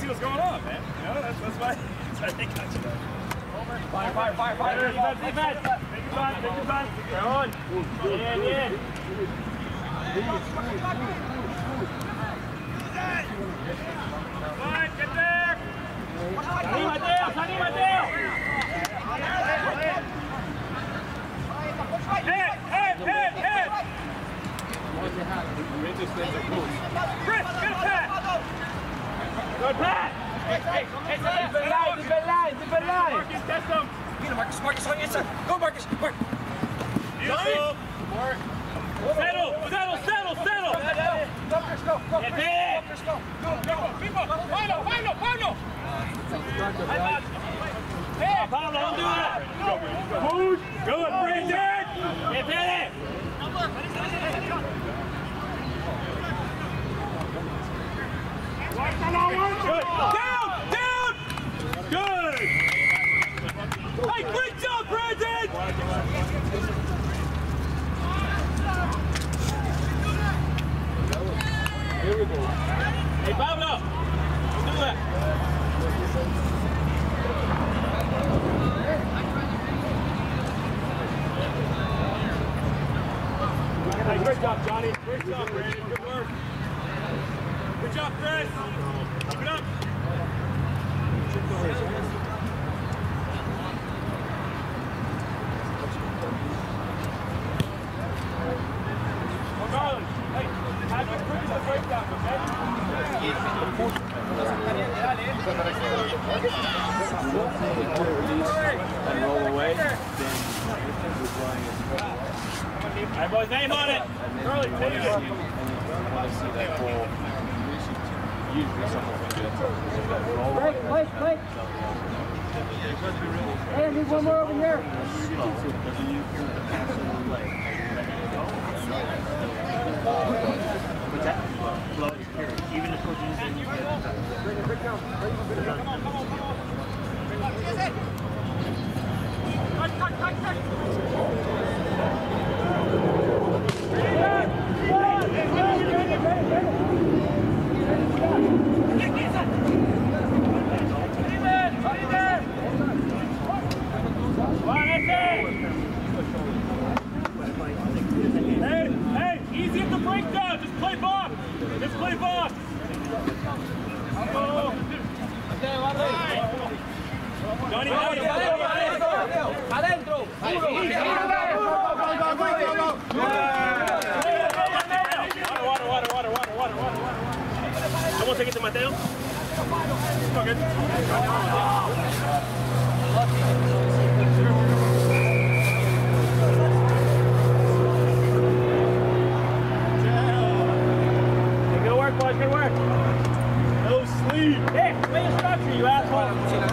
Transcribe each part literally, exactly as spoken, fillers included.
see what's going on, man. You know, that's, that's why, that's why they got you. Fire, fire, fire, fire. Defense, defense. Take your time, take your time. Go on. In, in. Fine, get there. Salí, Mateo, salí, Mateo. Hit, hit, hit, hit. Chris, get a pass. Good pass. Hey, hey, hey, defend line, defend line, defend line. Marcus, test him. Get him, Marcus, Marcus on the inside. Go, Marcus, Mark. Beautiful. Settle, settle, settle, settle. Go, Chris, go, go. Get there. Chris, go. Go, go, Pipo. Pablo, Pablo, Pablo. Hey, Pablo, don't do that. Push. Good, Brandon. Get there. Good. Down, down. Good. Hey, great job, Brandon. Here we go. Hey, Pablo, don't do that. Hey, great job, Johnny. Great job, Brandon. Good work. Good job, Chris. Keep it up. Well, Garland, hey, have your quick as the breakdown, okay? And roll away, then All right, boys, name on it. Early, take it. I want to see that goal. Usually someone's going to get roll away. Wait, wait, wait. Hey, I need one more over here. What's that? Flow is period. Even if coaches in you get that. Bring it, bring it down. Come on, come on, come on. Cut, cut, cut, cut. Hey, hey, easy at the breakdown. Just play ball. Just play ball. Oh. Johnny, Johnny, adentro. Water, water, water, water, water, water, water. Someone take it to Mateo. Okay. Good work, boys. Good work. No sleep. Hey, play your structure, you asshole.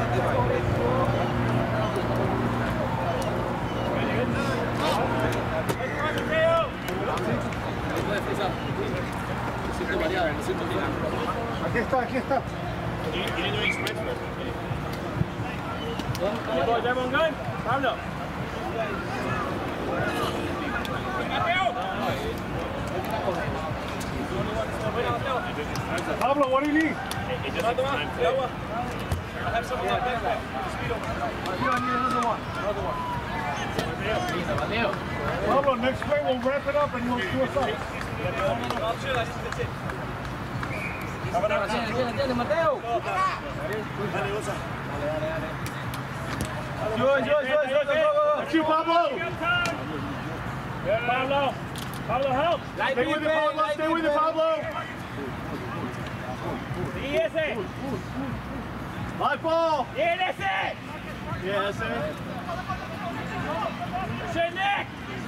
Aquí está, aquí está. You didn't do any sprints first. Hey, boys, everyone good? Pablo. Pablo, what do you need? It, it just takes time to... I have someone like that. Here, I need another one. Another one. Pablo, next play we'll wrap it up and you'll do us up. I'll chill, I think that's it. Atiende, Mateo. Good, good, good, good, good. That's you, Pablo. Pablo. Pablo, help. Stay with it, Pablo. Stay with it, Pablo. Sí, ese. Live ball. Bien, ese. Yeah, that's it. Say Nick.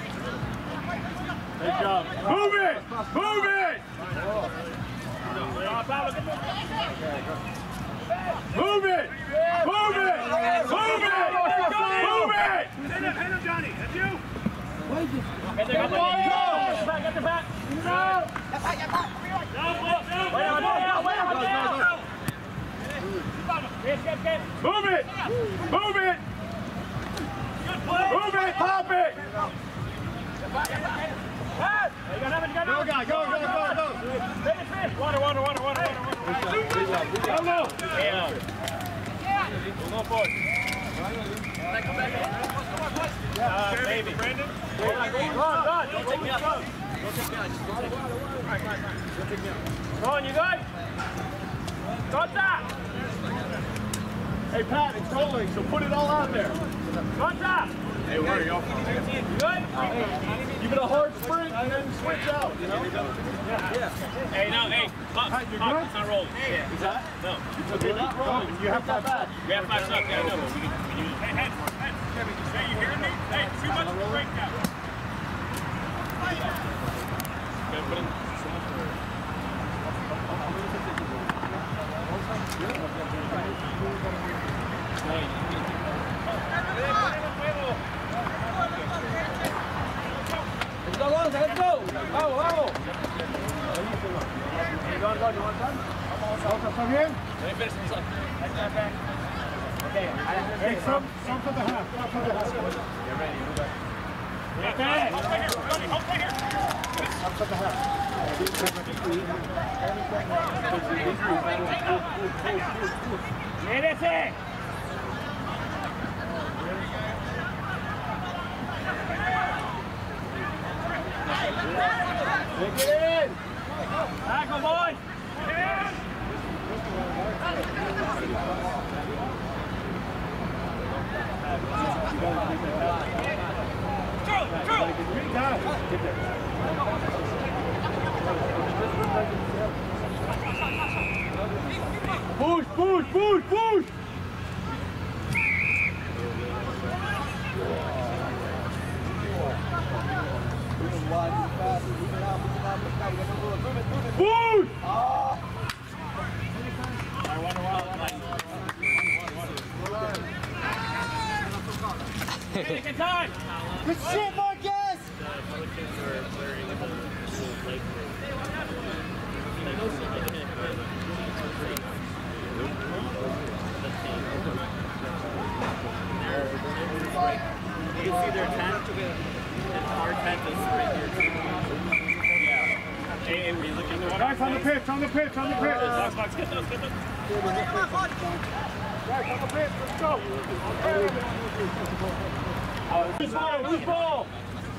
Good job. Move it. Move it. Move it! Move it! Move it! Move it! Hand him, hand him, Johnny. That's you. Get the back, get the back. No! No, Move it! Move it! Move it! Pop it! Go, guy, go, go, go, go! Water, water, water, water, water, water. Pablo! Yeah. We'll go forward. Uh, maybe. Brandon? Go on, go on. Don't take me out. Don't take me out. Just don't take me out. All right, fine, fine. Don't take me out. Go on, you good? Contact! Hey, Pat, it's trolling, so put it all out there. Contact! Hey, where are you? You good? Give it a hard sprint and then switch out, you know? Yeah. yeah. Hey, no, hey, Pop, Pop, it's not rolling. Yeah. Is that? No. Okay, not rolling. You have that bad. We have five shots, yeah, I know, but we can, we can use it. Hey, hey, hey, Kevin, hey, you hearing me? Hey, too much of a breakdown. Okay, put in. Let's go, Gonza, let's go! Vamos, vamos! Hey, go, go, you want some? Gonza, come in. Let me finish this up. Okay, hey, some, some for the half, some for the half. You're ready, you got it. Okay, I'll play here, Tony, I'll play here. Some for the half. Quédese. Take it in. Tackle, boys. Charlie, Charlie. Great guy. Get there. Push, push, push, push! Push! Take time. Good shit, Marcus! You can see their tent, and our tent is right here. Yeah. Hey, hey, we look at the Guys, on the pitch, on the pitch, on the pitch! Box, box, get those, get those. Guys, on the pitch, let's go! Loose ball, loose ball.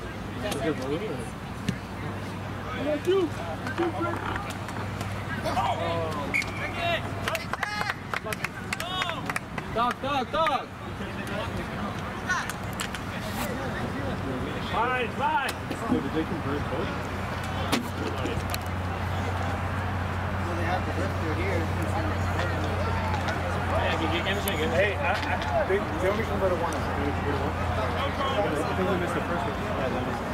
Dog, dog, dog! Fine, fine. Did they convert both? Hey, I, I, They, they only converted one. They only converted one. I think we missed the first one. Yeah, they missed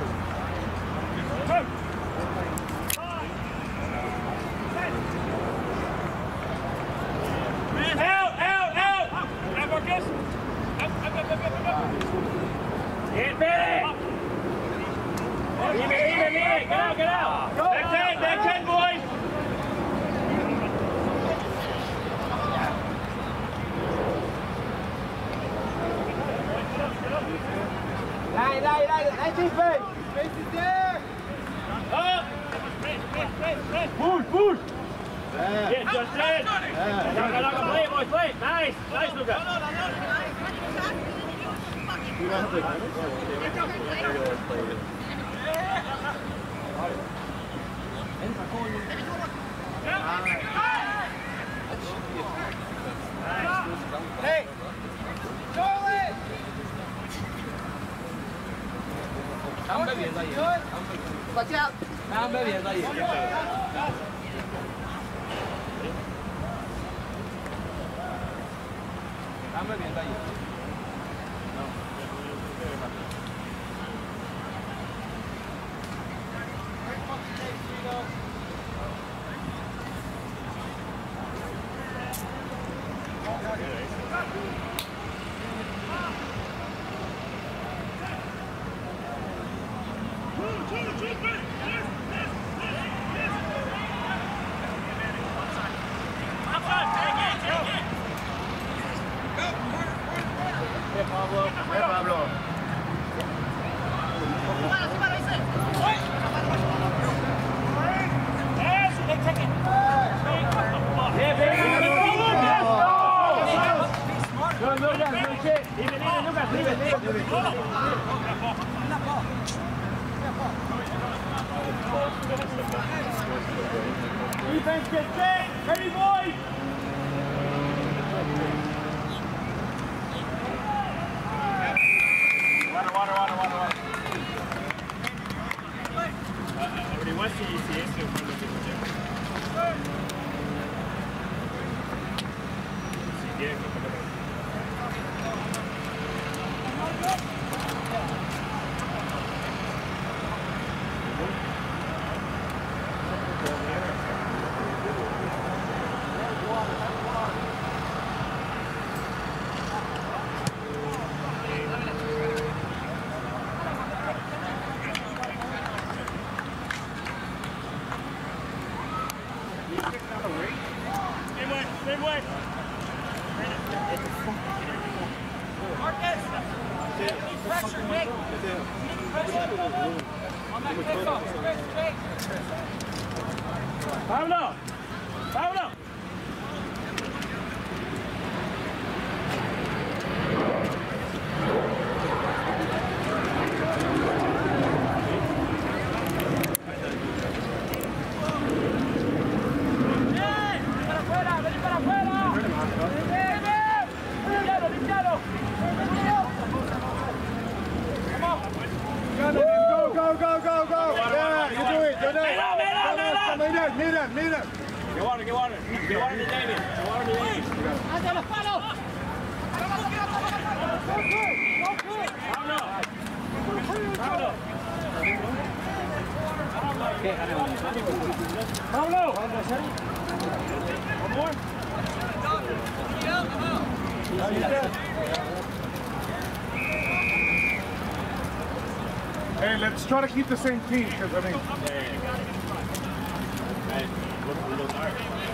Man, out, out, out. Out, Marcus. Up, up, up, up, up, up. Get ready. Leave it, leave it, leave it. Get out, get out. Back ten, back ten, boys. Line, line, line, line, defense! Space is there! Up. Push, push! Yeah, Justin. Luka, Luka, play it, boys, play it. Nice, nice, Luka. Hey! Charlie! Không có việc gì. Watch out. Không có việc gì. Không có việc gì. Yeah, Defense gets set. Ready, boys? Water, water, water, water, water. Everybody wants to use the issue for the Same way. Marcus! Need pressure, Nick! Need pressure on that kickoff. Pablo! Pablo! Meet him, meet him. Get water, get water. Get water to David. Get water to David. Pablo! Pablo. Pablo! One more. Hey, let's try to keep the same team, because I mean... Hey, look, look, all right.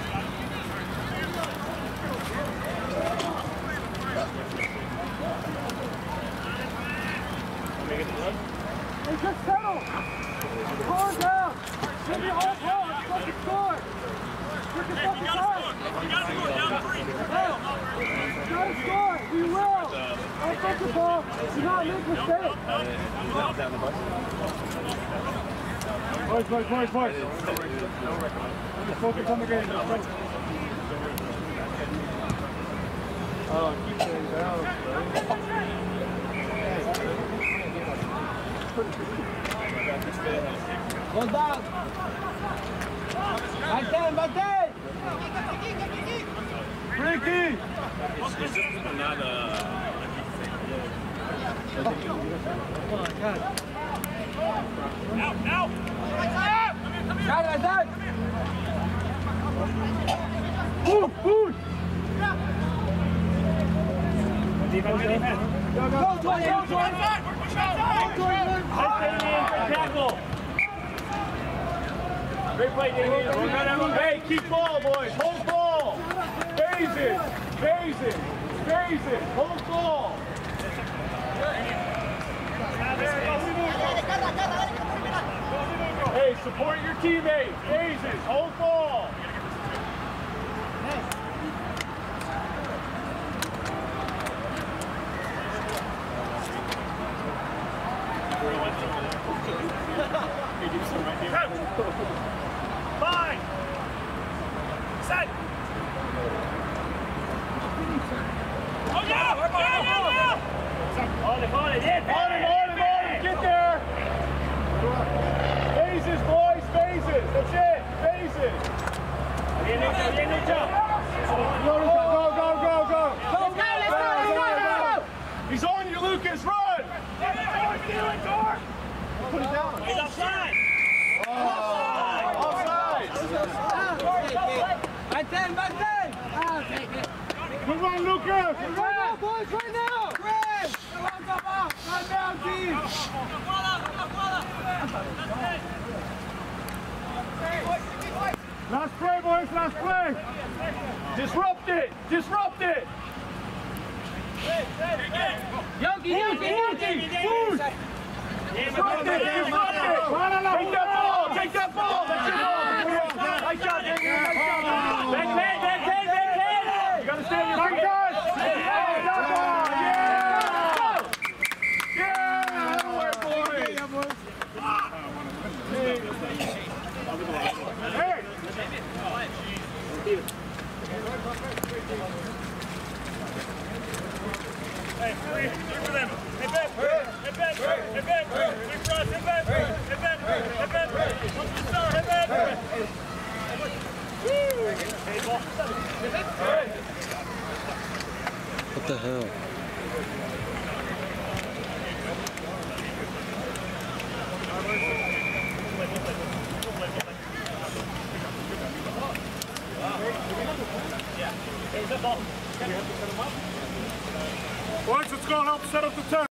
Make it run. Hey, just settle! Calm down! Give me all ball! It's fucking score! Look at fucking time! You gotta go down three. Gotta score! We will! Don't focus ball! Do not make mistakes! Boys, boys, boys, boys! Just focus on the game. Oh, keep going down, Hold down! Back ten, back ten! Ricky! Not, uh... Out, out! Got it, that! Move, move! Defense, defense. Go, go, go, go, go! Great tackle. Great play, Damien. Hey, keep ball, boys. Hold ball. Phase it. Phase it. Phase it. Hold ball. Hey, support your teammates. Phases. Hold ball. Five. Set. Oh, yeah! Yeah, yeah, yeah! Hold it, hold it. Yeah, On him, on him, on him. Get there. Phases, boys. Phases. That's it. Phases. Bien hecho, bien hecho. Go, go, go, go, go. Let's go, let's go, let's go, let's go! He's on you, Lucas. Run. Put it down. He's offside. Offside. Back ten, back ten! Ah, take it. Come on, Lucas. Right now, boys, right now! Chris! Run down, team! Last play, boys. Last play. Disrupt it. Disrupt it. Yoki, Yoki, Yoki! Push. Disrupt it. Disrupt it. Take that ball. Take that ball. That's your ball. Nice shot, Damien. Nice shot. Back ten, back ten, back ten. You gotta stay on your feet. Yeah. Yeah. That way, boys. Hey. Three, three for them. Hey, Ben. Hey, Ben. Hey, Ben. Three for us. Hey, Ben. Hey, Ben. Hey, Ben. One for the star. Hey, Ben. Woo. Hey, ball. What the hell? Boys, let's go and help set up the tent.